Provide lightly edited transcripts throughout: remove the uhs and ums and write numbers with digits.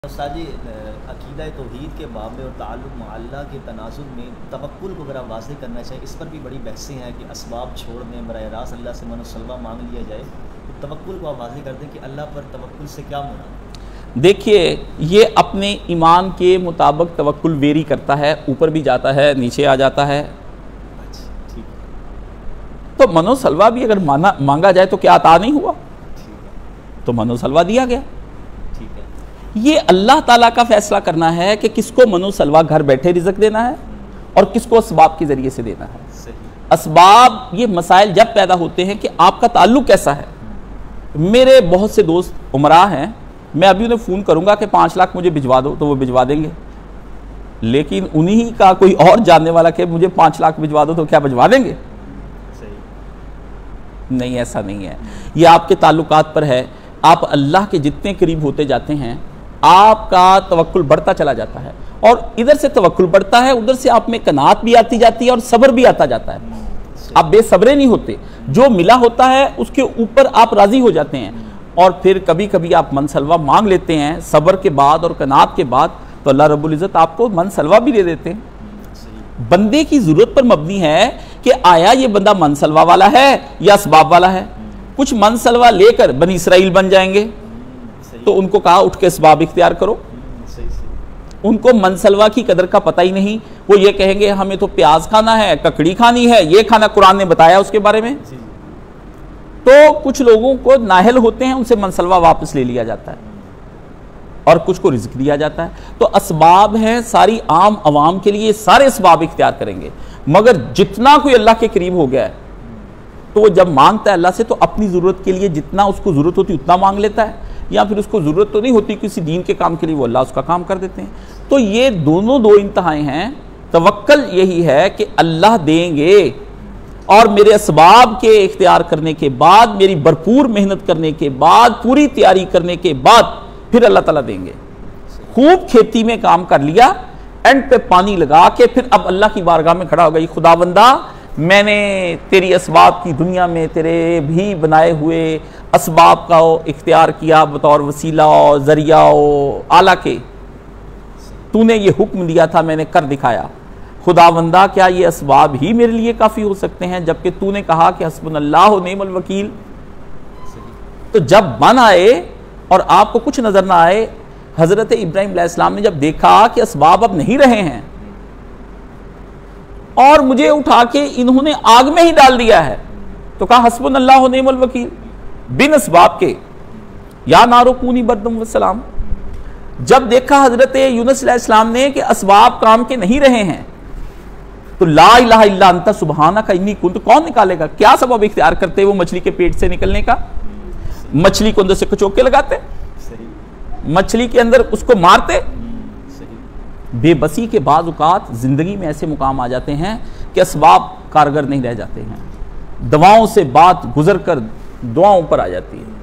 उस्ताद जी, अक़ीदा तौहीद के बाब में और ताल्लुक़ में अल्लाह के तनाज़ुल में तवक्कुल को अगर आप वाज़ेह करना चाहिए, इस पर भी बड़ी बहसें हैं कि असबाब छोड़ दें, बराह रास्त अल्लाह से मनोसलवा मांग लिया जाए। तो तवक्कुल को आप वाज़ेह कर दें कि अल्लाह पर तवक्कुल से क्या मुराद। देखिए, ये अपने ईमान के मुताबिक तवक्कुल वेरी करता है, ऊपर भी जाता है, नीचे आ जाता है। ठीक है। तो मनोसलवा भी अगर मांगा जाए तो क्या अता नहीं हुआ, तो मनोसलवा दिया गया। ये अल्लाह ताला का फैसला करना है कि किसको मनोसलवा घर बैठे रिज़्क़ देना है और किसको असबाब के ज़रिए से देना है। असबाब, ये मसाइल जब पैदा होते हैं कि आपका ताल्लुक़ कैसा है। मेरे बहुत से दोस्त उमरा हैं, मैं अभी उन्हें फ़ोन करूँगा कि 5 लाख मुझे भिजवा दो तो वो भिजवा देंगे, लेकिन उन्हीं का कोई और जानने वाला कि मुझे 5 लाख भिजवा दो तो क्या भिजवा देंगे? नहीं, ऐसा नहीं है। ये आपके ताल्लुकात पर है। आप अल्लाह के जितने करीब होते जाते हैं, आपका तवक्कुल बढ़ता चला जाता है, और इधर से तवक्कुल बढ़ता है, उधर से आप में कनात भी आती जाती है और सब्र भी आता जाता है। आप बेसब्रे नहीं होते, जो मिला होता है उसके ऊपर आप राजी हो जाते हैं। और फिर कभी कभी आप मनसलवा मांग लेते हैं सब्र के बाद और कनात के बाद, तो अल्लाह रब्बुल इज़्ज़त आपको मनसलवा भी दे देते हैं। बंदे की जरूरत पर मबनी है कि आया ये बंदा मनसलवा वाला है या असबाब वाला है। कुछ मनसलवा लेकर बनी इसराइल बन जाएंगे, तो उनको कहा उठ के असबाब इख्तियार करो। उनको मनसलवा की कदर का पता ही नहीं। वो ये कहेंगे हमें तो प्याज खाना है, ककड़ी खानी है, ये खाना कुरान ने बताया उसके बारे में। तो कुछ लोगों को नाहल होते हैं, उनसे मनसलवा वापस ले लिया जाता है और कुछ को रिज़्क़ दिया जाता है। तो असबाब हैं सारी आम आवाम के लिए, सारे असबाब इख्तियार करेंगे। मगर जितना कोई अल्लाह के करीब हो गया है, तो वो जब मांगता है अल्लाह से, तो अपनी ज़रूरत के लिए जितना उसको ज़रूरत होती है उतना मांग लेता है, या फिर उसको ज़रूरत तो नहीं होती किसी दीन के काम के लिए, वो अल्लाह उसका काम कर देते हैं। तो ये दोनों दो इंतहाएं हैं। तवक्कल यही है कि अल्लाह देंगे, और मेरे असबाब के इख्तियार करने के बाद, मेरी भरपूर मेहनत करने के बाद, पूरी तैयारी करने के बाद फिर अल्लाह ताला देंगे। खूब खेती में काम कर लिया, एंड पे पानी लगा के फिर अब अल्लाह की बारगाह में खड़ा हो गई, खुदावंदा मैंने तेरी असबाब की दुनिया में तेरे भी बनाए हुए असबाब का इख्तियार किया बतौर वसीला और ज़रिया और आला के। तूने ये हुक्म दिया था, मैंने कर दिखाया। खुदावंदा क्या ये असबाब ही मेरे लिए काफ़ी हो सकते हैं, जबकि तूने कहा कि हस्बुनल्लाहु व निअमल वकील। तो जब मन आए और आपको कुछ नज़र ना आए, हज़रत इब्राहीम अलैहिस्सलाम ने जब देखा कि असबाब अब नहीं रहे हैं और मुझे उठा के इन्होंने आग में ही डाल दिया है, तो कहा हस्बुनल्लाहु व निअमल वकील, बिन असबाब के, या नारो कूनी बर्दम व सलाम। जब देखा हजरत यूनुस अलैहिस्सलाम ने कि असबाब काम के नहीं रहे हैं, तो ला इलाहा इल्ला अंता सुब्हानका इन्नी कुंतु, कौन निकालेगा? क्या सबब इख्तियार करते वो मछली के पेट से निकलने का? मछली को अंदर से कचोके लगाते, मछली के अंदर उसको मारते। बेबसी के बाद औकात जिंदगी में ऐसे मुकाम आ जाते हैं कि असबाब कारगर नहीं रह जाते हैं। दवाओं से बात गुजर कर दुआओं पर आ जाती है,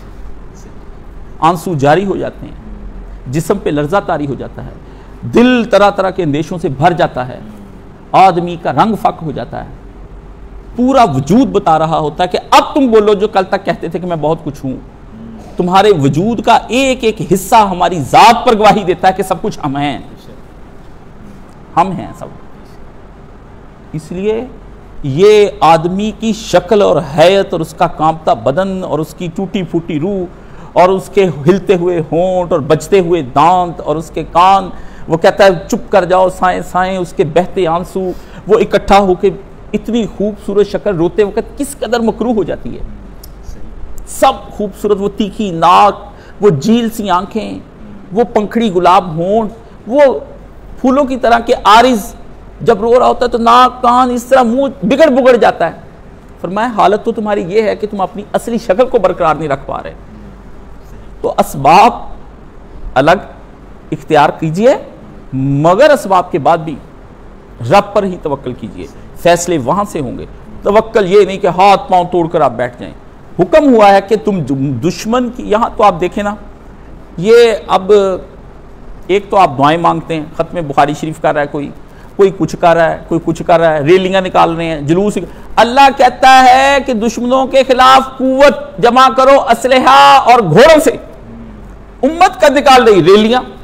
आंसू जारी हो जाते हैं, जिस्म पे लर्जा तारी हो जाता है, दिल तरह तरह के अंदेशों से भर जाता है, आदमी का रंग फक हो जाता है, पूरा वजूद बता रहा होता है कि अब तुम बोलो जो कल तक कहते थे कि मैं बहुत कुछ हूं। तुम्हारे वजूद का एक एक हिस्सा हमारी जात पर गवाही देता है कि सब कुछ हम हैं, हम हैं सब। इसलिए ये आदमी की शक्ल और हैयत और उसका कांपता बदन और उसकी टूटी फूटी रूह और उसके हिलते हुए होंठ और बजते हुए दांत और उसके कान, वो कहता है चुप कर जाओ साएं साएं, उसके बहते आंसू, वो इकट्ठा होकर इतनी खूबसूरत शक्ल रोते वक्त किस कदर मकरूह हो जाती है। सब खूबसूरत, वो तीखी नाक, वो झील सी आंखें, वो पंखड़ी गुलाब होंठ, वो फूलों की तरह के आरिज, जब रो रहा होता है तो नाक कान इस तरह मुंह बिगड़ बुगड़ जाता है। फरमाया हालत तो तुम्हारी ये है कि तुम अपनी असली शक्ल को बरकरार नहीं रख पा रहे। तो असबाब अलग इख्तियार कीजिए, मगर असबाब के बाद भी रब पर ही तवक्कल कीजिए, फैसले वहां से होंगे। तवक्कल ये नहीं कि हाथ पांव तोड़कर आप बैठ जाएं। हुक्म हुआ है कि तुम दुश्मन की, यहां तो आप देखें ना, ये अब एक तो आप दुआएं मांगते हैं, खत्म बुखारी शरीफ कर रहा है कोई कुछ कर रहा है, कोई कुछ कर रहा है, रैलियां निकाल रहे हैं, जुलूस। अल्लाह कहता है कि दुश्मनों के खिलाफ कुव्वत जमा करो असलहा और घोड़ों से। उम्मत का निकाल रही रैलियां,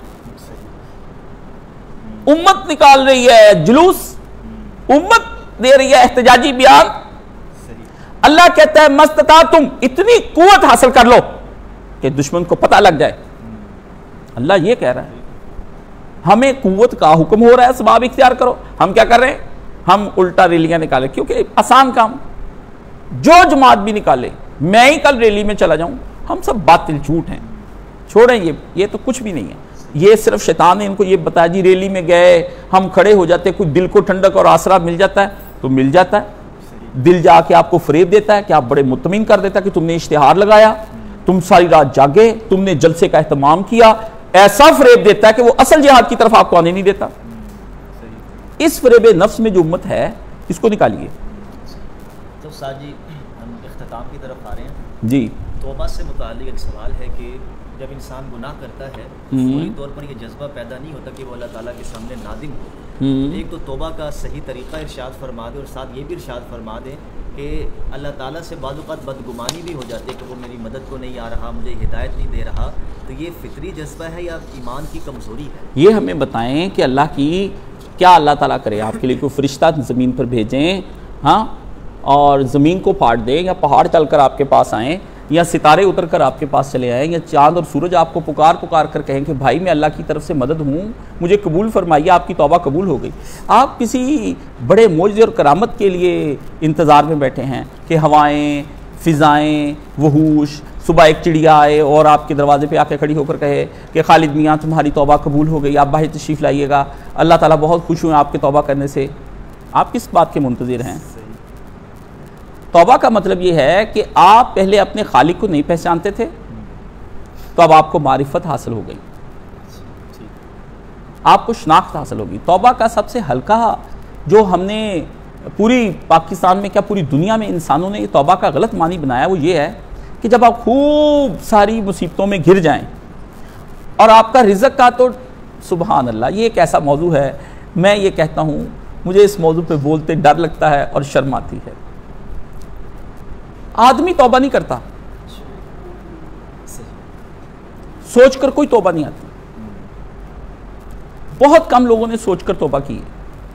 उम्मत निकाल रही है जुलूस, उम्मत दे रही है एहतजाजी बयान। अल्लाह कहता है मस्तता तुम इतनी कुव्वत हासिल कर लो कि दुश्मन को पता लग जाए। अल्लाह ये कह रहा है, हमें कुव्वत का हुक्म हो रहा है, असबाब इख्तियार करो। हम क्या कर रहे हैं? हम उल्टा रैलियां निकाले, क्योंकि आसान काम, जो जमात भी निकाले, मैं ही कल रैली में चला जाऊं, हम सब बातिल झूठ हैं, छोड़ें ये तो कुछ भी नहीं है। ये सिर्फ शैतान ने इनको ये बताया जी रैली में गए, हम खड़े हो जाते, कुछ दिल को ठंडक और आसरा मिल जाता है तो मिल जाता है। दिल जाके आपको फरेब देता है कि आप बड़े मुतमिन कर देता है कि तुमने इश्तिहार लगाया, तुम सारी रात जागे, तुमने जलसे का एहतमाम किया, ऐसा फरेब देता है कि वो असल जिहाद की तरफ आपको आने नहीं देता। इस फरेब नफ्स में जो उम्मत है, इसको निकालिए। तो साजी हम इख्तिताम की तरफ आ रहे हैं जी। तौबा से मुताल्लिक़ एक सवाल है कि जब इंसान गुनाह करता है फौरी तौर पर यह जज्बा पैदा नहीं होता कि वो अल्लाह ताला के सामने नादिम हो। एक तो तौबा का सही तरीक़ा इरशाद फरमा दे, और साथ ये भी इरशाद फरमा दे कि अल्लाह ताला से बाज़ औक़ात बदगुमानी भी हो जाती है कि वो मेरी मदद को नहीं आ रहा, मुझे हिदायत नहीं दे रहा। तो ये फ़ितरी जज्बा है या ईमान की कमज़ोरी है? ये हमें बताएं कि अल्लाह की क्या अल्लाह ताला करे, आपके लिए कोई फरिश्ता ज़मीन पर भेजें, हाँ, और ज़मीन को फाड़ दें, या पहाड़ चलकर आपके पास आएँ, या सितारे उतर कर आपके पास चले आए, या चांद और सूरज आपको पुकार पुकार कर कहें कि भाई मैं अल्लाह की तरफ से मदद हूँ, मुझे कबूल फरमाइए, आपकी तौबा कबूल हो गई। आप किसी बड़े मौजज़े और करामत के लिए इंतज़ार में बैठे हैं कि हवाएं, फ़िज़ाएँ, वहूश, सुबह एक चिड़िया आए और आपके दरवाजे पे आके खड़ी होकर कहे कि खालिद मियाँ तुम्हारी तौबा कबूल हो गई, आप बाहर तशरीफ़ लाइएगा, अल्लाह ताला बहुत खुश हुए आपके तौबा करने से। आप किस बात के मुंतज़िर हैं? तौबा का मतलब ये है कि आप पहले अपने खालिक को नहीं पहचानते थे, तो अब आपको मारिफत हासिल हो गई, आपको शनाख्त हासिल होगी। तौबा का सबसे हल्का, जो हमने पूरी पाकिस्तान में क्या पूरी दुनिया में इंसानों ने तौबा का गलत मानी बनाया, वो ये है कि जब आप खूब सारी मुसीबतों में घिर जाएं और आपका रिज़्क़ का, तो सुबहान अल्लाह, ये एक ऐसा मौजू है, मैं ये कहता हूँ मुझे इस मौजू पे बोलते डर लगता है और शर्म आती है। आदमी तौबा नहीं करता, सोचकर कोई तौबा नहीं आती। बहुत कम लोगों ने सोचकर तौबा की है,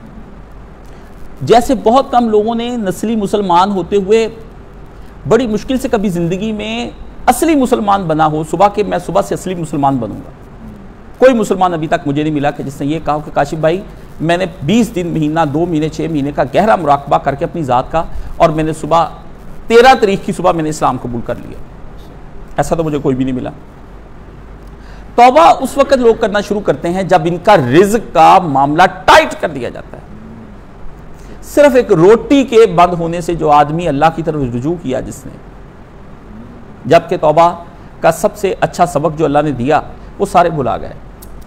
जैसे बहुत कम लोगों ने नस्ली मुसलमान होते हुए बड़ी मुश्किल से कभी जिंदगी में असली मुसलमान बना हो, सुबह के मैं सुबह से असली मुसलमान बनूंगा। कोई मुसलमान अभी तक मुझे नहीं मिला कि जिसने ये कहा कि काशिफ भाई मैंने 20 दिन, महीना, 2 महीने, 6 महीने का गहरा मुराकबा करके अपनी ज़ात का, और मैंने सुबह 13 तारीख की सुबह मैंने इस्लाम कबूल कर लिया। ऐसा तो मुझे कोई भी नहीं मिला। तौबा उस वक्त लोग करना शुरू करते हैं जब इनका रिज़्क़ का मामला टाइट कर दिया जाता है। सिर्फ एक रोटी के बंद होने से जो आदमी अल्लाह की तरफ रुजू किया जिसने, जबकि तौबा का सबसे अच्छा सबक जो अल्लाह ने दिया वो सारे भुला गए।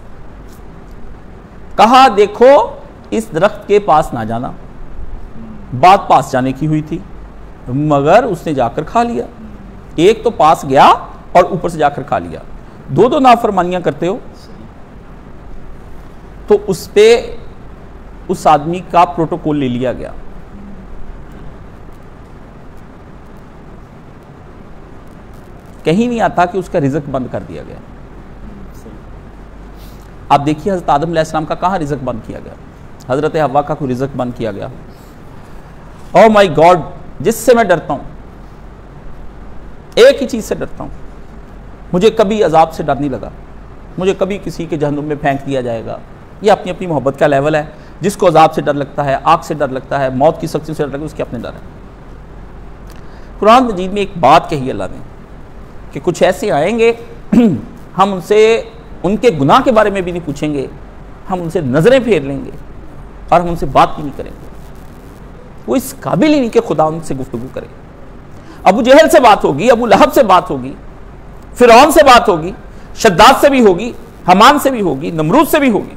कहा देखो इस दरख्त के पास ना जाना, बात पास जाने की हुई थी मगर उसने जाकर खा लिया। एक तो पास गया और ऊपर से जाकर खा लिया, दो नाफरमानियां करते हो तो उस पे उस आदमी का प्रोटोकॉल ले लिया गया। कहीं नहीं आता कि उसका रिज़्क़ बंद कर दिया गया। आप देखिए हज़रत आदम अलैहिस्सलाम का कहाँ रिज़्क़ बंद किया गया, हज़रत हव्वा का कोई रिज़्क़ बंद किया गया। ओह माय गॉड, जिससे मैं डरता हूं, एक ही चीज से डरता हूं, मुझे कभी अजाब से डर नहीं लगा, मुझे कभी किसी के जहन्नुम में फेंक दिया जाएगा। ये अपनी अपनी मोहब्बत का लेवल है। जिसको अजाब से डर लगता है, आग से डर लगता है, मौत की सख्ती से डर लगता है, उसके अपने डर है। कुरान मजीद में एक बात कही अल्लाह ने कि कुछ ऐसे आएंगे हम उनसे उनके गुनाह के बारे में भी नहीं पूछेंगे, हम उनसे नजरें फेर लेंगे और हम उनसे बात भी नहीं करेंगे। वो इस काबिल ही नहीं कि खुदा उनसे गुफ्तगू करे। अबू जहल से बात होगी, अबू लहब से बात होगी, फिरौन से बात होगी, शद्दाद से भी होगी, हमान से भी होगी, नमरूद से भी होगी,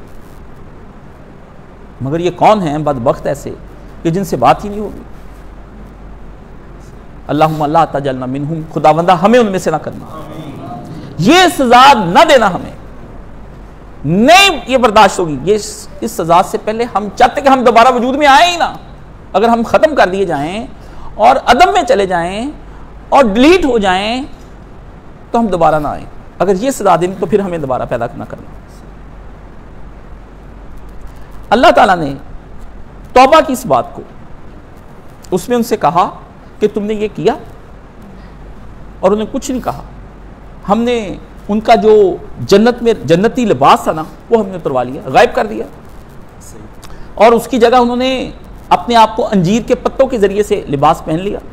मगर ये कौन है बदबख्त ऐसे कि जिनसे बात ही नहीं होगी। अल्लाहुम्मा ला तजअलना मिनहुम, खुदावंदा हमें उनमें से ना करना, ये सजा ना देना, हमें नहीं ये बर्दाश्त होगी। ये इस सजा से पहले हम चाहते कि हम दोबारा वजूद में आए ही ना। अगर हम ख़त्म कर दिए जाएं और अदम में चले जाएं और डिलीट हो जाएं तो हम दोबारा ना आए। अगर ये सजा देनी तो फिर हमें दोबारा पैदा ना करना। अल्लाह ताला ने तौबा की इस बात को, उसमें उनसे कहा कि तुमने ये किया, और उन्हें कुछ नहीं कहा। हमने उनका जो जन्नत में जन्नती लिबास था ना, वो हमने उतरवा लिया, गायब कर दिया, और उसकी जगह उन्होंने अपने आप को अंजीर के पत्तों के जरिए से लिबास पहन लिया।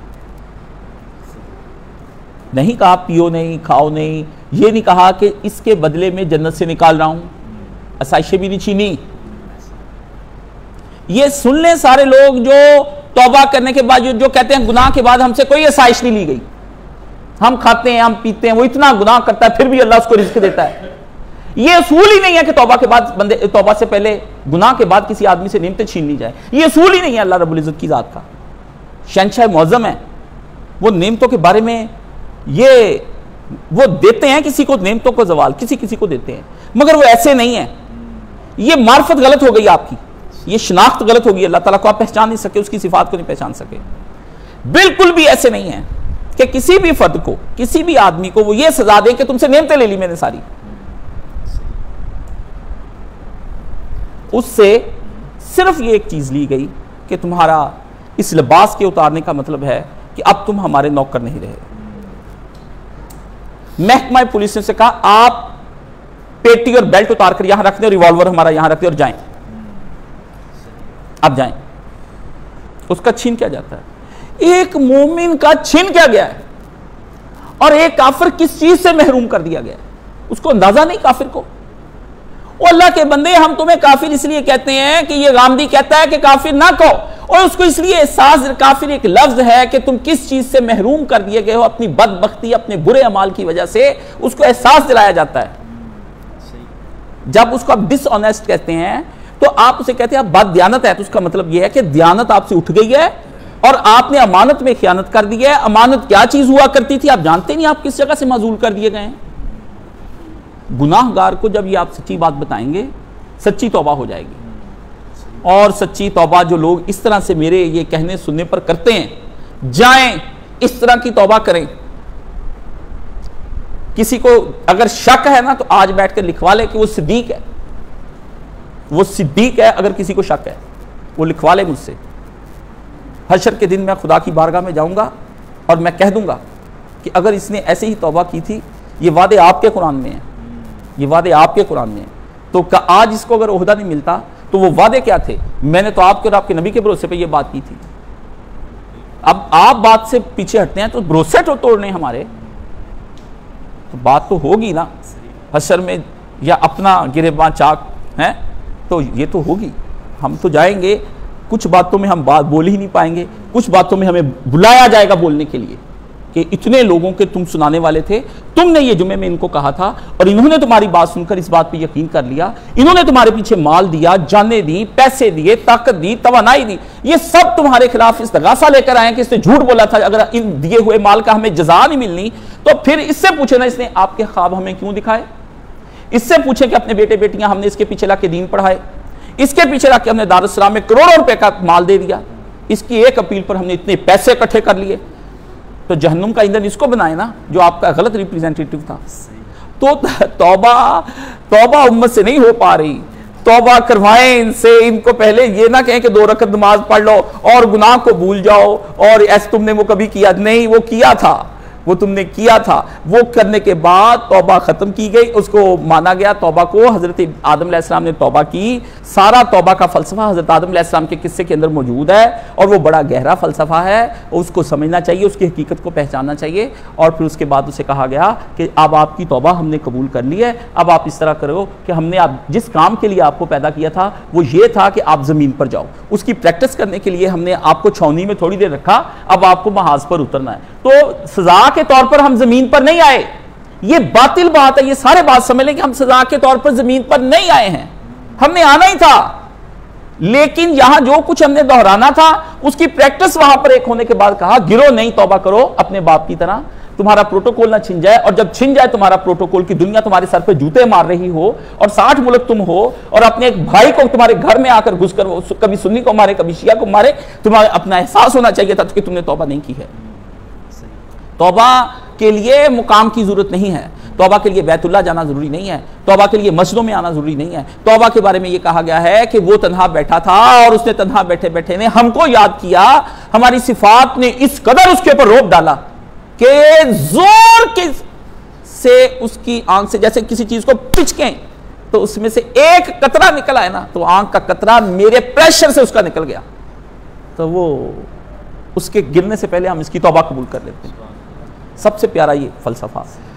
नहीं कहा पियो नहीं, खाओ नहीं, ये नहीं कहा कि इसके बदले में जन्नत से निकाल रहा हूं, आसाइशें भी नहीं छीनी। ये सुन लें सारे लोग जो तौबा करने के बाद जो कहते हैं गुनाह के बाद हमसे कोई आसाइश नहीं ली गई, हम खाते हैं, हम पीते हैं, वो इतना गुनाह करता है फिर भी अल्लाह उसको रिज़्क देता है। ये असूल ही नहीं है कि तौबा के बाद बंदे, तौबा से पहले गुनाह के बाद किसी आदमी से नेमतें छीन ली जाए। ये असूल ही नहीं है अल्लाह रब्बुल इज़्ज़त की ज़ात का। शहंशाह मौज़म है, वो नेमतों के बारे में ये वो देते हैं किसी को नेमतों को जवाल, किसी किसी को देते हैं, मगर वो ऐसे नहीं है। ये मार्फत गलत हो गई आपकी, ये शनाख्त गलत होगी, अल्लाह ताला को आप पहचान नहीं सके, उसकी सिफात को नहीं पहचान सके। बिल्कुल भी ऐसे नहीं है कि किसी भी फर्द को, किसी भी आदमी को वो ये सजा दे कि तुमसे नेमतें ले ली मैंने सारी। उससे सिर्फ ये एक चीज ली गई कि तुम्हारा इस लिबास के उतारने का मतलब है कि अब तुम हमारे नौकर नहीं रहे। महकमा पुलिस ने से कहा आप पेटी और बेल्ट उतार कर यहां रख दें, रिवॉल्वर हमारा यहां रख दें और जाएं, अब जाएं। उसका छीन क्या जाता है? एक मोमिन का छीन क्या गया है, और एक काफिर किस चीज से महरूम कर दिया गया है, उसको अंदाजा नहीं काफिर को। ओ अल्लाह के बंदे, हम तुम्हें काफिर इसलिए कहते हैं कि ये गामदी कहता है कि काफिर ना कहो, और उसको इसलिए एहसास, काफिर एक लफ्ज है कि तुम किस चीज से महरूम कर दिए गए हो, अपनी बदबख्ती, अपने बुरे अमाल की वजह से उसको एहसास दिलाया जाता है। जब उसको आप डिसऑनेस्ट कहते हैं तो आप उसे कहते हैं आप बददियानत है, तो उसका मतलब यह है कि दियानत आपसे उठ गई है और आपने अमानत में खियानत कर दी है। अमानत क्या चीज हुआ करती थी आप जानते नहीं, आप किस जगह से माजूल कर दिए गए हैं। गुनाहगार को जब ये आप सच्ची बात बताएंगे, सच्ची तौबा हो जाएगी। और सच्ची तौबा जो लोग इस तरह से मेरे ये कहने सुनने पर करते हैं, जाएं इस तरह की तौबा करें। किसी को अगर शक है ना तो आज बैठकर लिखवा ले कि वो सिद्दीक है, वो सिद्दीक है। अगर किसी को शक है वो लिखवा ले मुझसे। हशर के दिन मैं खुदा की बारगाह में जाऊंगा और मैं कह दूंगा कि अगर इसने ऐसे ही तौबा की थी, ये वादे आपके कुरान में है, ये वादे आपके कुरान में है, तो आज इसको अगर ओहदा नहीं मिलता तो वो वादे क्या थे? मैंने तो आपके और आपके नबी के भरोसे पे ये बात की थी। अब आप बात से पीछे हटते हैं तो भरोसे तो तोड़ने हमारे, तो बात तो होगी ना हशर में, या अपना गिरेबां चाक है तो ये तो होगी। हम तो जाएंगे, कुछ बातों में हम बात बोल ही नहीं पाएंगे, कुछ बातों में हमें बुलाया जाएगा बोलने के लिए कि इतने लोगों के तुम सुनाने वाले थे, तुमने ये जुमे में इनको कहा था और इन्होंने तुम्हारी बात सुनकर इस बात पे यकीन कर लिया, इन्होंने तुम्हारे पीछे माल दिया, जाने दी, पैसे दिए, ताकत दी, तवानाई दी, ये सब तुम्हारे खिलाफ इस्तगासा लेकर आए कि इसने झूठ बोला था, अगर इन दिए हुए माल का हमें जजा नहीं मिलनी तो फिर इससे पूछे ना इसने आपके ख्वाब हमें क्यों दिखाए, इससे पूछे कि अपने बेटे बेटियां हमने इसके पीछे लाके दीन पढ़ाए, इसके पीछे लाके हमने दारुस्सलाम में करोड़ों रुपए का माल दे दिया, इसकी एक अपील पर हमने इतने पैसे इकट्ठे कर लिए, तो जहन्नुम का ईंधन इसको बनाए ना जो आपका गलत रिप्रेजेंटेटिव था। तो तौबा उम्मत से नहीं हो पा रही, तौबा करवाएं इनसे। इनको पहले ये ना कहें कि 2 रकत नमाज पढ़ लो और गुनाह को भूल जाओ और ऐसे तुमने वो कभी किया नहीं, वो किया था, वो तुमने किया था। वो करने के बाद तौबा खत्म की गई, उसको माना गया तौबा को। हजरत आदम अलैहिस्सलाम ने तौबा की, सारा तौबा का फलसफा हजरत आदम अलैहिस्सलाम के किस्से के अंदर मौजूद है और वो बड़ा गहरा फलसफा है, उसको समझना चाहिए, उसकी हकीकत को पहचानना चाहिए। और फिर उसके बाद उसे कहा गया कि अब आपकी तौबा हमने कबूल कर ली है, अब आप इस तरह करो कि हमने आप जिस काम के लिए आपको पैदा किया था वो ये था कि आप जमीन पर जाओ, उसकी प्रैक्टिस करने के लिए हमने आपको छावनी में थोड़ी देर रखा, अब आपको महाज पर उतरना है। तो सजा के तौर पर हम जमीन पर नहीं आए, ये बातिल बात है, ये सारे बात समझ लें कि हम सजा के तौर पर जमीन पर नहीं आए हैं, हमने आना ही था, लेकिन यहां जो कुछ हमने दोहराना था उसकी प्रैक्टिस वहां पर एक होने के बाद कहा गिरो नहीं, तौबा करो अपने बाप की तरह, तुम्हारा प्रोटोकॉल ना छिन जाए, और जब छिन जाए तुम्हारा प्रोटोकॉल की दुनिया तुम्हारे सर पे जूते मार रही हो और 60 मुल्क तुम हो और अपने एक भाई को तुम्हारे घर में आकर घुसकर कभी सुन्नी को मारे कभी शिया को मारे, तुम्हारा अपना एहसास होना चाहिए था कि तुमने तौबा नहीं की है। तौबा के लिए मुकाम की जरूरत नहीं है, तौबा के लिए बैतुल्लाह जाना जरूरी नहीं है, तौबा के लिए मस्जिदों में आना जरूरी नहीं है। तौबा के बारे में ये कहा गया है कि वो तन्हा बैठा था और उसने तन्हा बैठे बैठे ने हमको याद किया, हमारी सिफात ने इस कदर उसके ऊपर रोक डाला कि जोर के से उसकी आंख से जैसे किसी चीज को पिचकें तो उसमें से एक कतरा निकला है ना, तो आंख का कतरा मेरे प्रेशर से उसका निकल गया, तो वो उसके गिरने से पहले हम इसकी तौबा कबूल कर लेते हैं। सबसे प्यारा ये फलसफा।